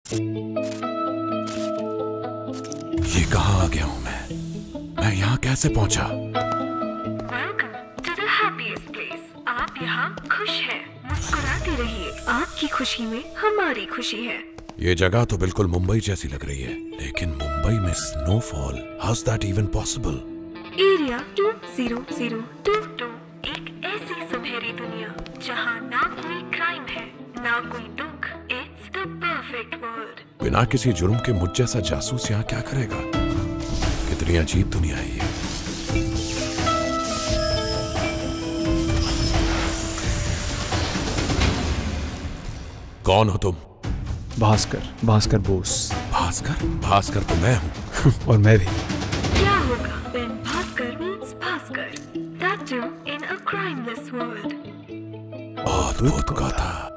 ये कहाँ आ गया हूँ मैं यहाँ कैसे पहुँचा? Welcome to the happiest place. आप यहाँ खुश हैं, मुस्कुराते रहिए। आपकी खुशी में हमारी खुशी है। ये जगह तो बिल्कुल मुंबई जैसी लग रही है, लेकिन मुंबई में snowfall, how is that even possible? Area 20022, एक ऐसी सुनहरी दुनिया जहाँ ना कोई क्राइम है, ना कोई दुख। It's the perfect world. बिना किसी जुर्म के मुझ जैसा जासूस यहाँ क्या करेगा? कितनी अजीब दुनिया है ये। कौन हो तुम? भास्कर बोस। भास्कर तो मैं हूँ। और मैं भी। क्या होगा when Bhaskar meets Bhaskar? That too in a crimeless world. अद्भुत कथा।